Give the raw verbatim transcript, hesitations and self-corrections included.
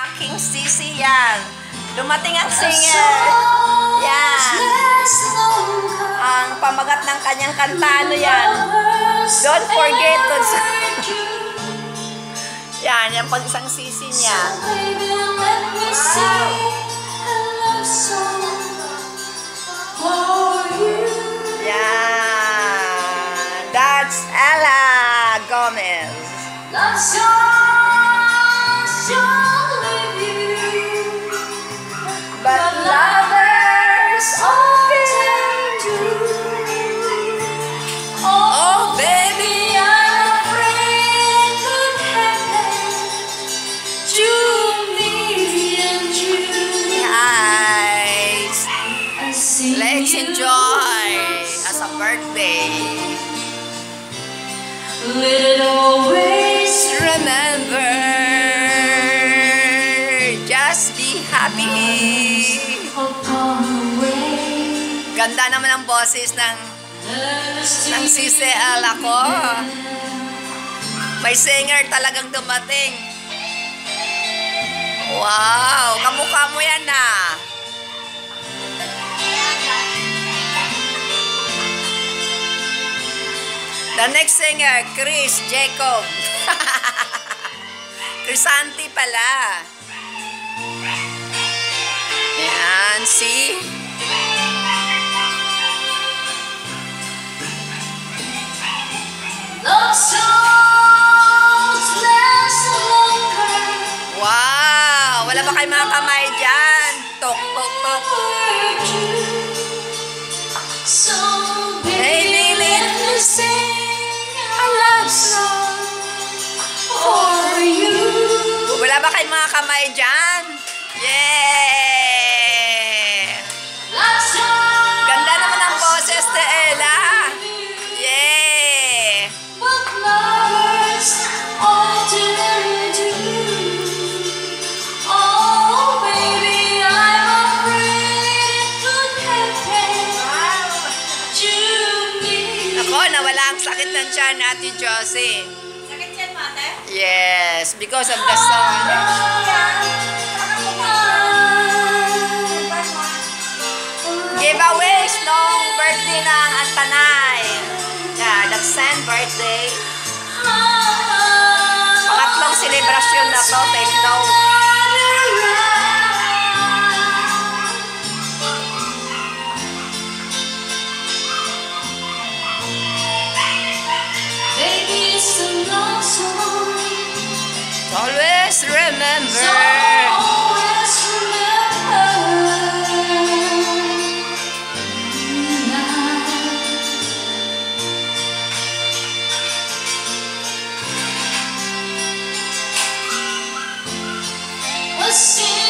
Aking sisi yan. Dumating ang singer. Yan. Ang pamagat ng kanyang kanta, ano yan? Don't forget to... Yan, yan pag isang sisi niya. Yan. That's angomez. But lovers often do. Oh, baby, I'm afraid it could happen to me and you. Guys, let's enjoy as a birthday. Let it always remember. Just be happy. Ganda naman ang boses ng ng sisi Ella ko. May singer talagang dumating. Wow, kamukha mo yan na. The next singer, Chris Jacob. Crisanti pala. Yan, see? Wow! Wala ba kayo mga kamay dyan? Tok, tok, tok. Baby, let me sing a love song for you. Wala ba kayo mga kamay dyan? Yeah! Ganda naman ang boses ni Ella. Yeah! What lovers often do. Oh, baby, I'm afraid it could happen to me. Ako, nawala ang sakit ng tiyan, Ate Josie. Sakit tiyan, Mate? Yes, because of the song. Giveaways nung birthday ng Antanay. Yeah, that's ten birthday. Pangatlong celebration na to, take note. Baby, it's a love song. Always remember. Always remember. See